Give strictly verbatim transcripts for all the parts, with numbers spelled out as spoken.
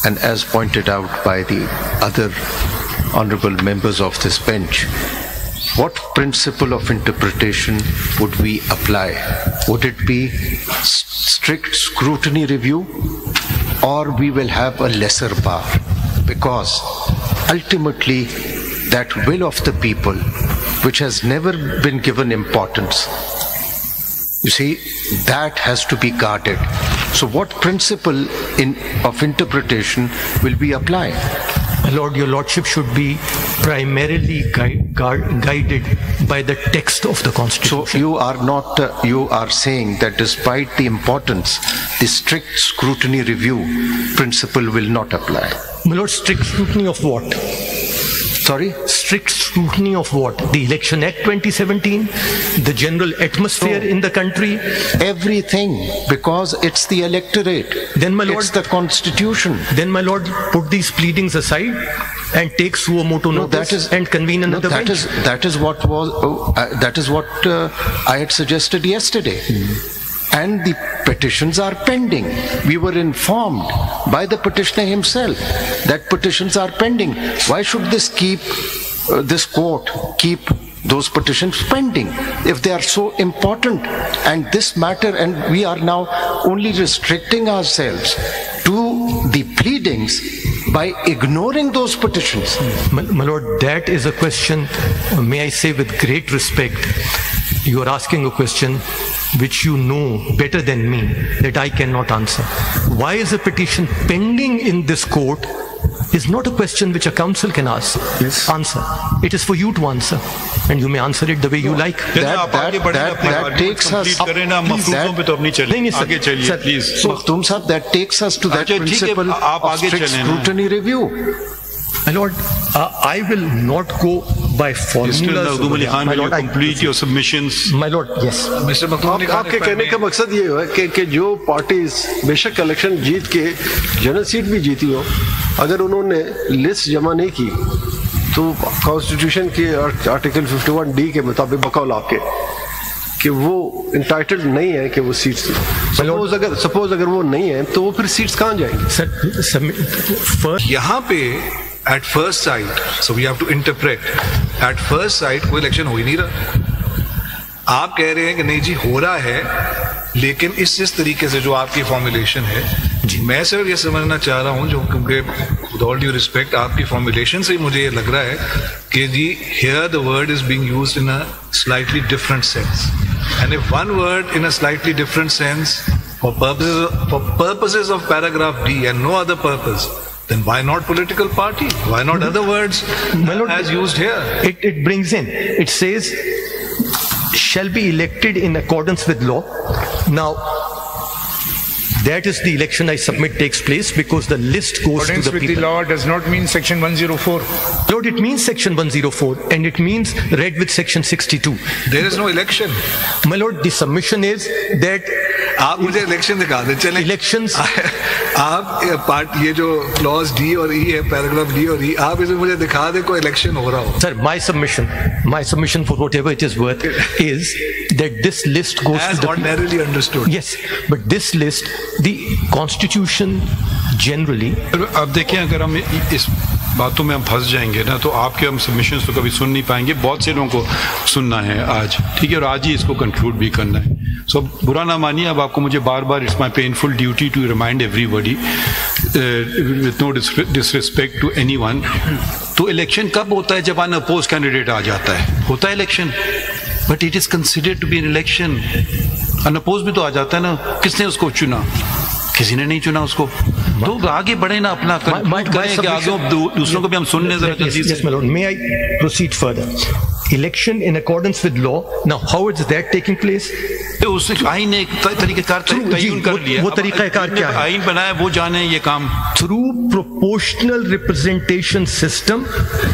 and as pointed out by the other honorable members of this bench, what principle of interpretation would we apply? Would it be strict scrutiny review, or we will have a lesser bar? Because ultimately that will of the people, which has never been given importance, you see, that has to be guarded. So what principle in, of interpretation will we apply? Lord, your Lordship should be primarily gui gu guided by the text of the Constitution. So you are not, uh, you are saying that despite the importance, the strict scrutiny review principle will not apply? My Lord, strict scrutiny of what? Sorry? Strict scrutiny of what? The Election Act twenty seventeen? The general atmosphere no. in the country? Everything, because it's the electorate. Then, my Lord, it's the Constitution. Then, my Lord, put these pleadings aside and take suo motu no, notice that is, and convene another no, that bench. Is, that is what was. Oh, uh, that is what uh, I had suggested yesterday. Mm. And the petitions are pending. We were informed by the petitioner himself that petitions are pending. Why should this keep, uh, this court keep those petitions pending if they are so important? And this matter, and we are now only restricting ourselves to the pleadings by ignoring those petitions. My, my Lord, that is a question, may I say with great respect, you are asking a question which you know better than me that I cannot answer. Why is a petition pending in this court is not a question which a council can ask, yes. answer. It is for you to answer, and you may answer it the way you like. That, that, that, that takes us up, please. Please. So, Makhdoom Sahab, that takes us to that principle of strict scrutiny review. My Lord, uh, I will not go by formulas. Mister Khan, will you complete your submissions? My Lord, yes. Mister Makhdoom, आपके कहने का मकसद ये है कि कि जो parties बेशक इलेक्शन जीत के जनरल सीट भी जीती हो, अगर उन्होंने लिस्ट जमा नहीं की तो कॉन्स्टिट्यूशन के आर्टिकल इक्यावन डी के मुताबिक बकौल आपके कि वो इंटाइटल्ड नहीं है कि वो सीट्स सपोज अगर सपोज अगर वो नहीं है तो वो फिर सीट्स कहाँ जाएंगी? सर, यहाँ पे at first sight, so we have to interpret, at first sight कोई इलेक्शन हो ही नहीं रहा। आप कह रहे हैं कि नहीं जी हो रहा है, लेकिन इस इस तरीके से जो आपकी फॉर्मुलेशन है, मैं सर ये समझना चाह रहा हूँ, जो क्योंकि with all due respect आपकी फॉर्मुलेशन से मुझे ये लग रहा है कि जी here the word is being used in a slightly different sense, and if one word in a slightly different sense for purposes for purposes of paragraph D and no other purpose, then why not political party? Why not other words Lord, as used here? It, it brings in, it says, shall be elected in accordance with law. Now, that is the election I submit takes place because the list goes accordance to the with people. The law does not mean section one oh four. Lord, it means section one oh four and it means read with section sixty-two. There is no election. My Lord, the submission is that आप मुझे election दिखा दें, चलें elections आप part ये जो clause D और ई है, पैराग्राफ डी और ई, आप इसे मुझे दिखा दें कोई इलेक्शन हो रहा हो। Sir, my submission, my submission for whatever it is worth is that this list goes as to the ordinarily understood. Yes, but this list, the Constitution generally. अब देखिए, अगर हम इस बातों में हम फंस जाएंगे ना तो आपके हम सबमिशंस तो कभी सुन नहीं पाएंगे। बहुत से लोगों को सुनना है आज, ठीक है, और आज ही इसको कंक्लूड भी करना है। सो so, बुरा ना मानिए, अब आपको मुझे बार बार it's my painful duty to remind everybody with no disrespect to anyone. तो इलेक्शन कब होता है? जब अन अपोज कैंडिडेट आ जाता है, होता है election, but it is considered to be an election. Unopposed भी तो आ जाता है ना, किसने उसको चुना? किसी ने नहीं चुना उसको। तो आगे बढ़े ना, अपना करें कि आगे दूसरों को भी हम सुनने जरा जल्दी से। Yes, my Lord. May I proceed further? Election in accordance with law. Now, how is that taking place? उसने आईन ने एक तरीक़ेकार तय्युन कर लिया। वो तरीक़ाकार क्या है? आईन बनाया, वो जाने ये काम। Through proportional representation system,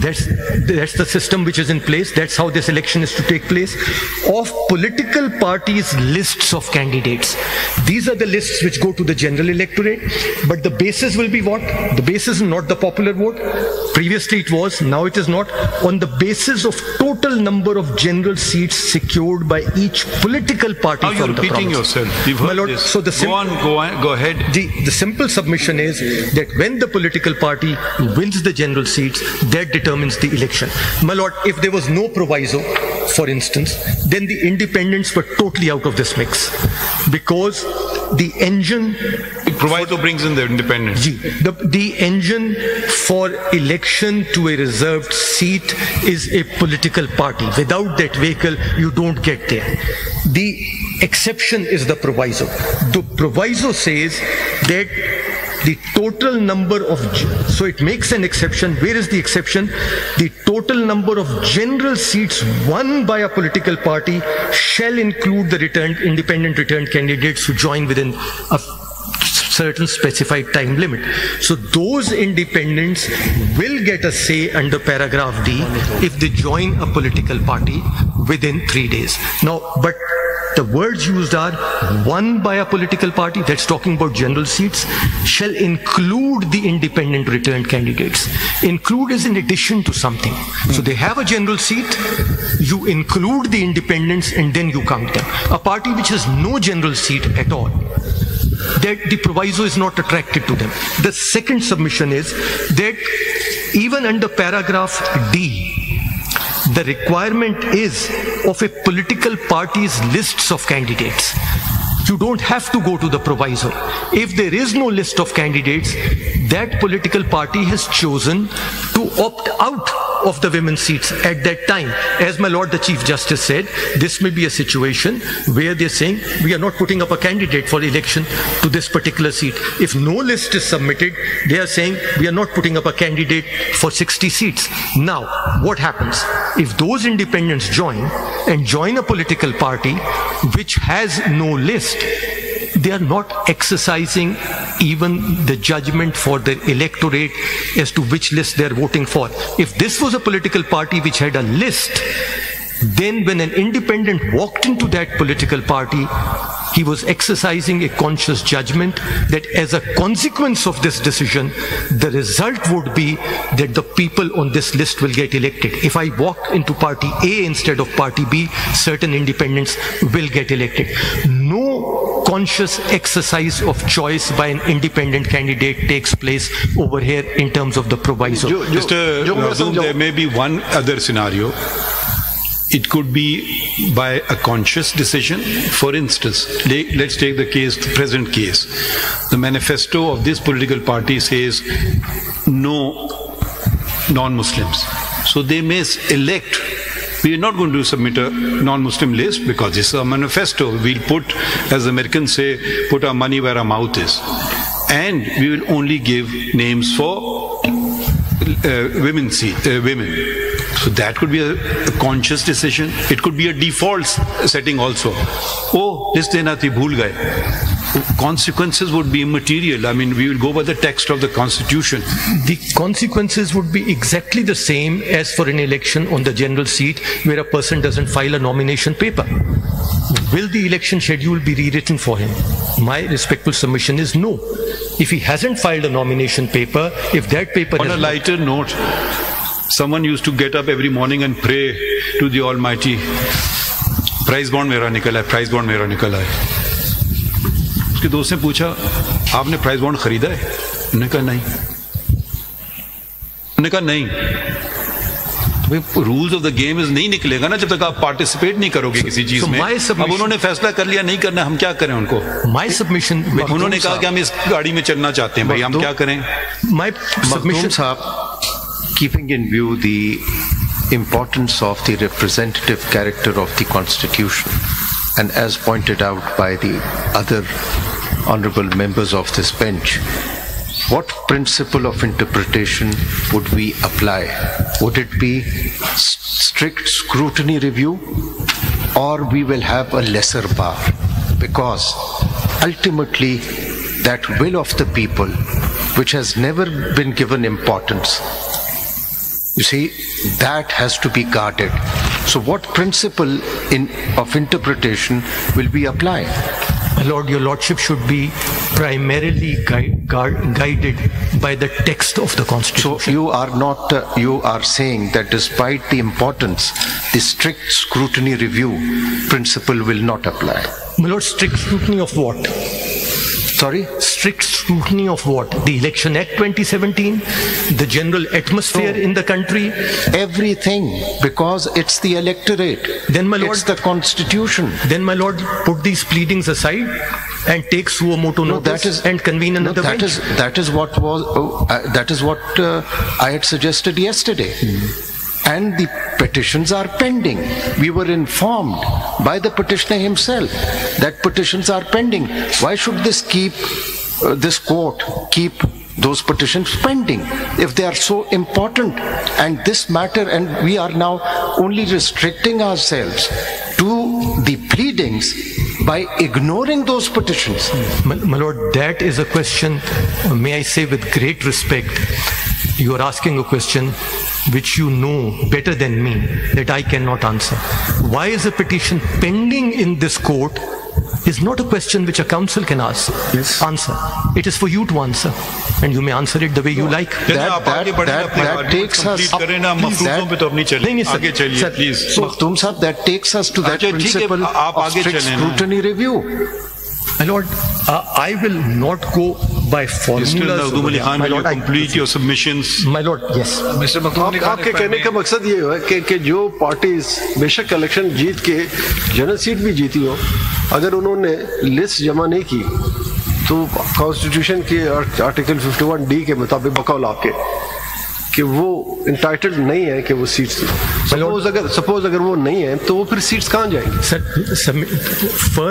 That's, that's the system which is in place. That's how this election is to take place. Of political parties' lists of candidates. These are the lists which go to the general electorate, but the basis will be what? The basis is not the popular vote. Previously it was, now it is not. On the basis of total number of general seats secured by each political party Now from you're the repeating province. yourself. We've heard My Lord, this. so the go sim- on, go on, go ahead. The, the simple submission is that when the political party wins the general seats, that determines the election. My Lord, if there was no proviso, for instance, then the independents were totally out of this mix. Because the engine... Proviso brings in the independence. The, the engine for election to a reserved seat is a political party. Without that vehicle, you don't get there. The exception is the proviso. The proviso says that the total number of, so it makes an exception. Where is the exception? The total number of general seats won by a political party shall include the returned, independent returned candidates who join within a certain specified time limit. So those independents will get a say under paragraph D if they join a political party within three days. Now, but the words used are won by a political party, that's talking about general seats, shall include the independent returned candidates. Include is in addition to something. So they have a general seat, you include the independents and then you count them. A party which has no general seat at all, that the proviso is not attracted to them. The second submission is that even under paragraph D, the requirement is of a political party's lists of candidates. You don't have to go to the proviso. If there is no list of candidates, that political party has chosen to opt out of the women's seats at that time. As my Lord the Chief Justice said, this may be a situation where they're saying, we are not putting up a candidate for election to this particular seat. If no list is submitted, they are saying, we are not putting up a candidate for sixty seats. Now, what happens? If those independents join and join a political party which has no list, they are not exercising even the judgment for their electorate as to which list they are voting for. If this was a political party which had a list, then when an independent walked into that political party, he was exercising a conscious judgment that as a consequence of this decision, the result would be that the people on this list will get elected. If I walk into party A instead of party B, certain independents will get elected. No conscious exercise of choice by an independent candidate takes place over here in terms of the proviso. Mister Mazum, there may be one other scenario. It could be by a conscious decision. For instance, let's take the case, the present case. The manifesto of this political party says no non-Muslims. So they may elect. We are not going to submit a non-Muslim list because this is a manifesto. We'll put, as Americans say, put our money where our mouth is. And we will only give names for uh, women, see, uh, women. So that could be a, a conscious decision. It could be a default setting also. Oh, list dena thi, bhul gaye. Consequences would be immaterial. I mean, we will go by the text of the Constitution. The consequences would be exactly the same as for an election on the general seat where a person doesn't file a nomination paper. Will the election schedule be rewritten for him? My respectful submission is no. If he hasn't filed a nomination paper, if that paper On has a lighter note, someone used to get up every morning and pray to the Almighty, prize bond mera nikala hai, prize bond mera nikala hai. उसके दोस्त ने पूछा, आपने prize bond खरीदा है? उन्होंने कहा नहीं. उन्होंने कहा नहीं. Rules of the game is नहीं निकलेगा ना जब तक आप पार्टिसिपेट नहीं करोगे किसी चीज में. अब उन्होंने फैसला कर लिया नहीं करना, हम क्या करें उनको? My submission. उन्होंने कहा कि हम इस गाड़ी में चलना चाहते हैं, भाई हम क्या करें? My submission. Keeping in view the importance of the representative character of the Constitution, and as pointed out by the other honorable members of this bench, what principle of interpretation would we apply? Would it be strict scrutiny review, or we will have a lesser bar? Because ultimately that will of the people, which has never been given importance, You see, that has to be guarded. So what principle in, of interpretation will be applied? My Lord, your Lordship should be primarily gui- gu- guided by the text of the Constitution. So you are not, uh, you are saying that despite the importance, the strict scrutiny review principle will not apply. My Lord, strict scrutiny of what? Sorry? Strict scrutiny of what? The Election Act twenty seventeen? The general atmosphere in the country? Everything, because it's the electorate. Then, my Lord, it's the Constitution. Then, my Lord, put these pleadings aside and take suo moto No, notice that is, and convene no, another that bench. is that is what was oh, uh, that is what uh, I had suggested yesterday. And the petitions are pending. We were informed by the petitioner himself that petitions are pending. Why should this keep uh, this court keep those petitions pending if they are so important? And this matter, and we are now only restricting ourselves to the pleadings by ignoring those petitions. My, my Lord, that is a question, uh, may I say with great respect, you are asking a question which you know better than me that I cannot answer. Why is a petition pending in this court is not a question which a council can ask, Yes. answer. It is for you to answer, and you may answer it the way you like. Then That- आप आगे that- बढ़ें, that- अपने that arguments takes us complete up- करें ना, please, मफरूजों that- पे तो अब नहीं चलें। नहीं, नहीं, sir. आगे चलिए Sir, please. So, Makhdoom Sahab, that takes us to that अच्छा, ठीक है, principle आप of आगे strict चलें ना। scrutiny review. My Lord, uh, I will not go by formulas. Still, Makhdoom Ali Khan, My will you Lord, I- complete your submissions? My Lord, yes. Mister Makhdoom आप, आपके कहने का मकसद ये है कि, कि जो पार्टीज बेशक इलेक्शन जीत के जनरल सीट भी जीती हो, अगर उन्होंने लिस्ट जमा नहीं की तो कॉन्स्टिट्यूशन के आर्टिकल इक्यावन डी के मुताबिक बकौल आपके कि वो इंटाइटल्ड नहीं है कि वो सीट्स सपोज अगर सपोज अगर वो नहीं है तो वो फिर सीट्स कहाँ जाएंगी? Sir, submit, first